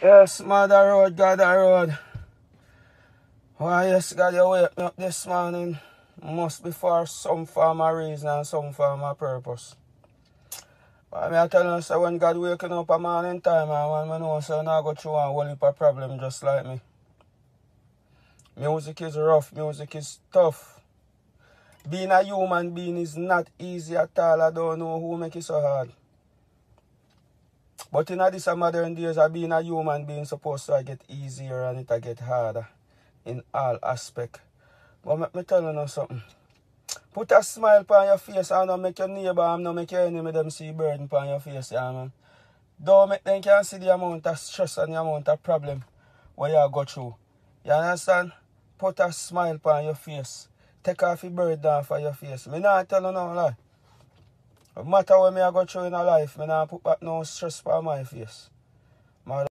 Yes, Mother Road, God the road. Why, yes, God, you wake me up this morning. Must be for some form of reason and some form of purpose. But I tell you, so when God waking up a morning time, and when I know so I go through a whole heap of problem just like me. Music is rough, music is tough. Being a human being is not easy at all. I don't know who make it so hard. But in this modern days, being a human being supposed to get easier and it get harder in all aspects. But let me tell you something. Put a smile on your face and don't make your neighbor and don't make your enemy them see burden on your face, yeah, man. Don't make them can see the amount of stress and the amount of problem where you go through. You understand? Put a smile on your face. Take off your burden off of your face. Me not tell you no lie. No matter what me I go through in a life, me not put back no stress on my face.